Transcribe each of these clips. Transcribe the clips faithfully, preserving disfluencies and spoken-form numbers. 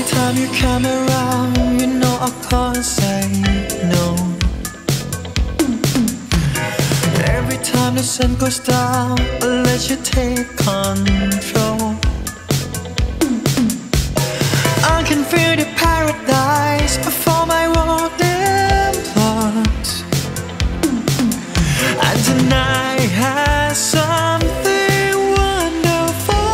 time you come around, you know I can't say no. Every time the sun goes down, I'll let you take control. I can feel the paradise before my world implodes. And tonight has something wonderful.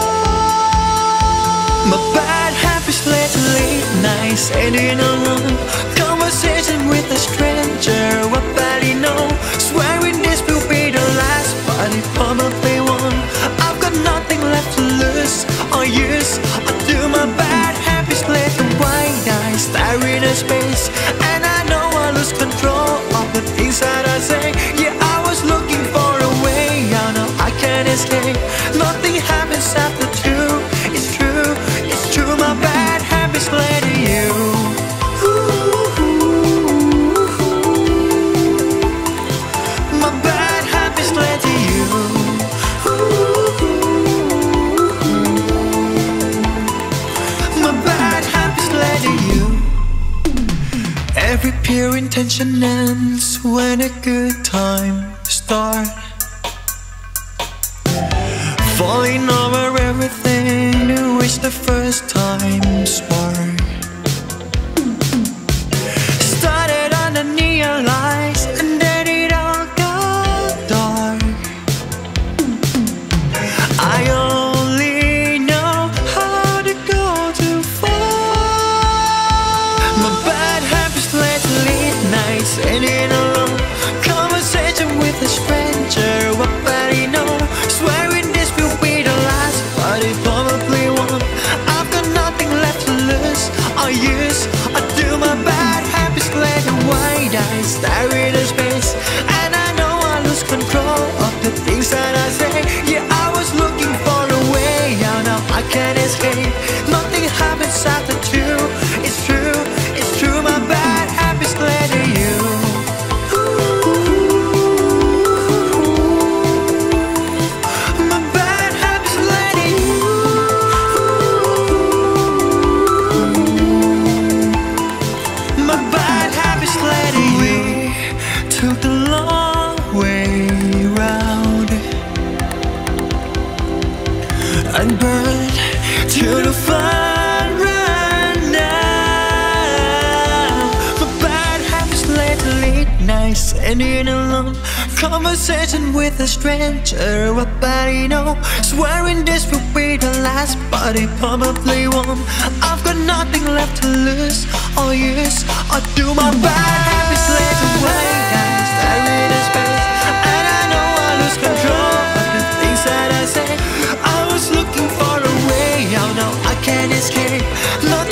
My bad habits lately, nice sitting alone, conversation with a stranger I barely know. Swearing this will be the last, but it probably won't. I've got nothing left to lose or use. I do my bad habits lately, white eyes stare into space, and I know I lose control of the things that I say. Yeah, I was looking for a way out, now I can't escape. Nothing happens after two. It's true, it's true. My bad habits led to you. My bad habits led to you. My bad habits led to you. Every pure intention ends when a good time starts. Falling over everything to which the first time spark. Started on the neon lights and then it all got dark. I only know how to go too far. My bad habits led to late nights sitting alone, conversation with a stranger I barely know. Swearing this will be the last, but it probably won't. I've got nothing left to lose or use. I do my bad habits led to white eyes stare into space, and I know I lose control of the things that I say. Yeah, I was looking for a way out, now I can't escape. Nothing happens after two. It's true, it's true. My bad habits led to you. My bad habits led to you. My bad habits led to you. We took the long way round and burned to the fun right now. My bad habits led to late nights sitting alone, conversation with a stranger I barely know. Swearing this will be the last, but it probably won't. I've got nothing left to lose or use. I do my bad habits led to white eyes stare into space, and I know I lose control of the things that I say. I was looking for a way out, now I can't escape. No